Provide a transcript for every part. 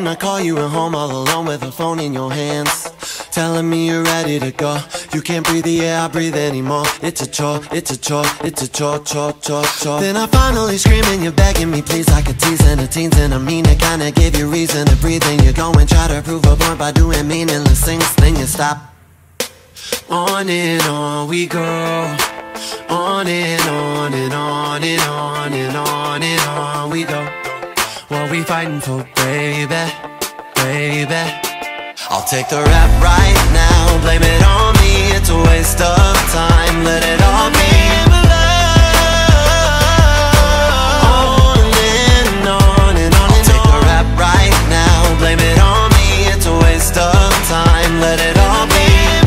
I call you at home all alone with a phone in your hands, telling me you're ready to go. You can't breathe the air I breathe anymore. It's a chore, it's a chore, it's a chore, chore, chore, chore. Then I finally scream and you're begging me please, like a tease in the teens. And I mean to kinda give you reason to breathe. And you go and try to prove a point by doing meaningless things. Then you stop. On and on we go, on and on and on and on and on and on we go. What we fighting for, baby, baby? I'll take the rap right now, blame it on me. It's a waste of time, let it all be on and on and on. I'll take the rap right now, blame it on me. It's a waste of time, let it all be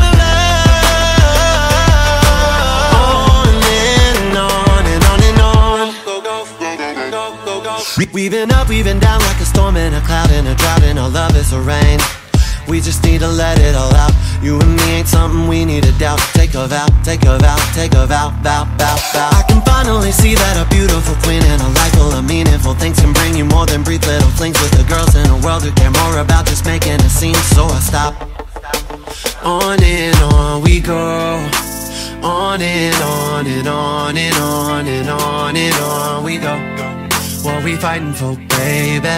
on and on and on and on. Go, go, go, go, go. Weaving up, weaving down like a storm in a cloud, in a drought, and our love is a rain. We just need to let it all out. You and me ain't something we need to doubt. Take a vow, take a vow, take a vow, vow, vow, vow. I can finally see that a beautiful queen and a life full of meaningful things can bring you more than brief little flings with the girls in a world who care more about just making a scene. So I stop. On and on we go, on and on and on and on and on and on we go. What we fighting for, baby,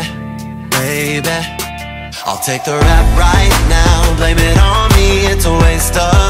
baby? I'll take the rap right now, blame it on me. It's a waste of